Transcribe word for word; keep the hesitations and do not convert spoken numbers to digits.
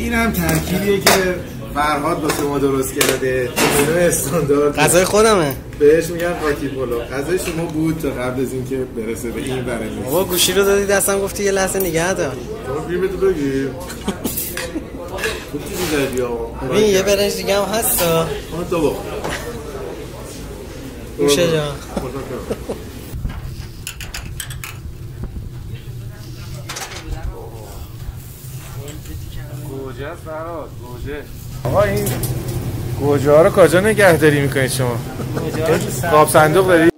این هم ترکیبیه که فرهاد واسه ما درست کرده. منو استاندارد غذای خودمه. بهش میگن قاطی پلو. غذای شما بود تا قبل از اینکه برسه به این برنامه. بابا گوشی رو دادی دستم گفتی یه لحظه نگه دار. تو بیمتو بگیر. چی می‌گردی آقا؟ ببین یه برنج دیگه هم هستا. آن تو با. گوشه جان. گوجه است فرهاد، گوجه. آقا این گوجه ها رو کجا نگهداری میکنید شما؟ قاب صندوق داری؟